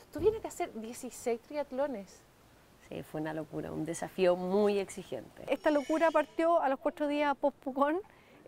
Tú vienes de hacer 16 triatlones. Sí, fue una locura, un desafío muy exigente. Esta locura partió a los 4 días post-Pucón.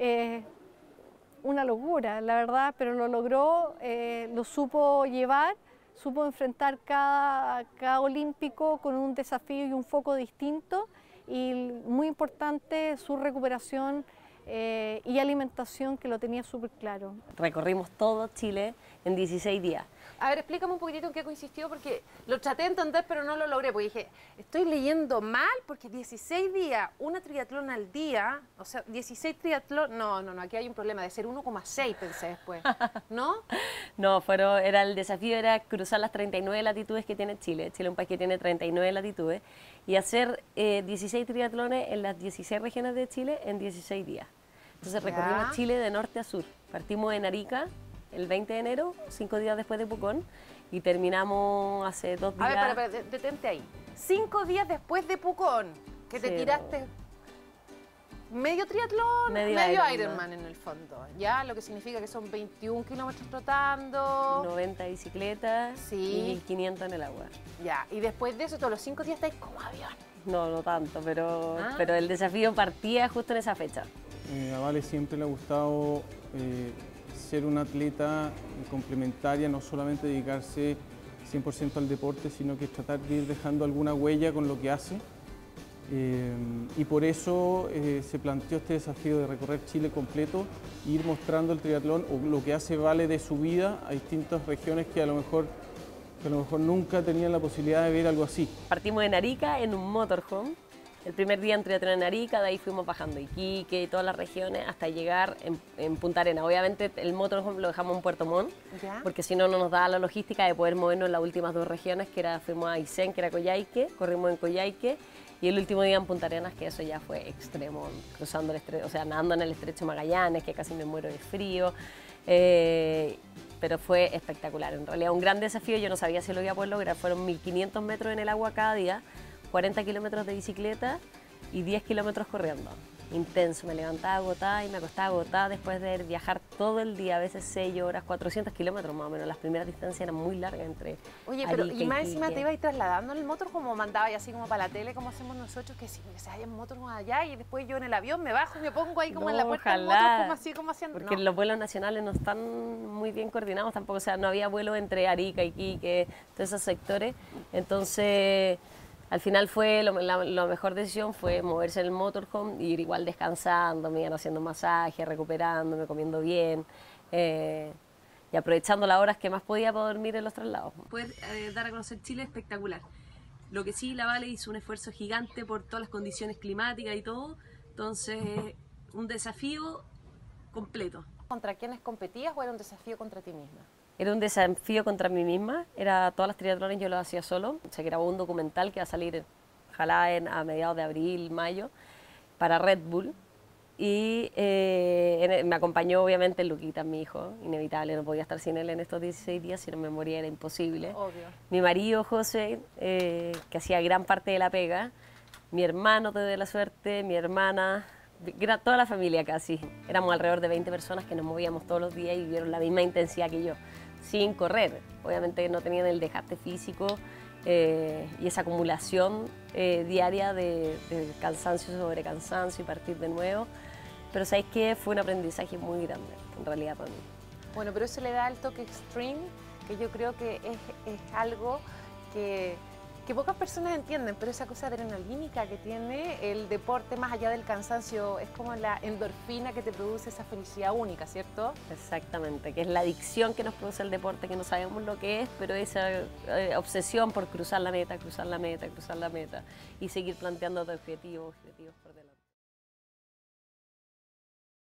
Una locura, la verdad, pero lo logró, lo supo llevar, supo enfrentar cada olímpico con un desafío y un foco distinto, y muy importante su recuperación y alimentación, que lo tenía súper claro. Recorrimos todo Chile en 16 días. A ver, explícame un poquitito en qué consistió, porque lo traté de entender, pero no lo logré, porque dije, estoy leyendo mal, porque 16 días, una triatlón al día, o sea, 16 triatlón, no, aquí hay un problema, de ser 1,6 pensé después, ¿no? No, el desafío era cruzar las 39 latitudes que tiene Chile. Chile es un país que tiene 39 latitudes, y hacer 16 triatlones en las 16 regiones de Chile en 16 días. Entonces recorrimos Chile de norte a sur. Partimos en Arica el 20 de enero, 5 días después de Pucón, y terminamos hace 2 días. A ver, detente ahí. 5 días después de Pucón, que te tiraste medio triatlón, medio Ironman en el fondo, ¿ya? Lo que significa que son 21 kilómetros trotando, 90 bicicletas y 1500 en el agua. Ya, y después de eso, todos los 5 días estáis como avión. No tanto, pero el desafío partía justo en esa fecha. A Vale siempre le ha gustado ser una atleta complementaria, no solamente dedicarse 100% al deporte, sino que tratar de ir dejando alguna huella con lo que hace. Y por eso se planteó este desafío de recorrer Chile completo e ir mostrando el triatlón o lo que hace Vale de su vida a distintas regiones que a lo mejor nunca tenían la posibilidad de ver algo así. Partimos en Arica en un motorhome. El primer día en triatlón en Arica, de ahí fuimos bajando Iquique y todas las regiones hasta llegar en Punta Arenas. Obviamente el motorhome lo dejamos en Puerto Montt, porque si no, no nos daba la logística de poder movernos en las últimas 2 regiones, fuimos a Aysén, que era Coyhaique, corrimos en Coyhaique, y el último día en Punta Arenas, que eso ya fue extremo, cruzando el estrecho, o sea, nadando en el estrecho Magallanes, que casi me muero de frío. Pero fue espectacular, en realidad un gran desafío. Yo no sabía si lo iba a poder lograr. Fueron 1500 metros en el agua cada día, 40 kilómetros de bicicleta y 10 kilómetros corriendo. Intenso, me levantaba agotada y me acostaba agotada después de viajar todo el día, a veces 6 horas, 400 kilómetros más o menos. Las primeras distancias eran muy largas entre Oye, Arica pero y más encima Iquique. te ibas trasladando en el motor, como mandaba y así como para la tele, como hacemos nosotros, que si se vaya en motor allá y después yo en el avión me bajo y me pongo ahí como en la puerta del motor, como así, como haciendo. Porque los vuelos nacionales no están muy bien coordinados tampoco, o sea, no había vuelo entre Arica, Iquique, todos esos sectores. Entonces, al final la mejor decisión fue moverse en el motorhome, ir igual descansando, me iban haciendo masaje, recuperándome, comiendo bien, y aprovechando las horas que más podía para dormir en los traslados. Poder dar a conocer Chile es espectacular. Lo que sí, la Vale hizo un esfuerzo gigante por todas las condiciones climáticas y todo, entonces un desafío completo. ¿Contra quiénes competías o era un desafío contra ti misma? Era un desafío contra mí misma, todas las triatlones yo las hacía solo. Se grabó un documental que va a salir, ojalá a mediados de abril, mayo, para Red Bull. Y me acompañó obviamente Luquita, mi hijo, inevitable, no podía estar sin él en estos 16 días, si no me moría era imposible. Obvio. Mi marido José, que hacía gran parte de la pega, mi hermano, tuve la suerte, mi hermana, toda la familia casi. Éramos alrededor de 20 personas que nos movíamos todos los días y vivieron la misma intensidad que yo, sin correr. Obviamente no tenían el desgaste físico y esa acumulación diaria de cansancio sobre cansancio y partir de nuevo. Pero ¿sabéis qué? Fue un aprendizaje muy grande, en realidad, para mí. Bueno, pero eso le da el toque extreme, que yo creo que es algo que pocas personas entienden, pero esa cosa adrenalínica que tiene el deporte, más allá del cansancio, es como la endorfina que te produce esa felicidad única, ¿cierto? Exactamente, que es la adicción que nos produce el deporte, que no sabemos lo que es, pero esa obsesión por cruzar la meta, cruzar la meta, cruzar la meta y seguir planteando objetivos por delante.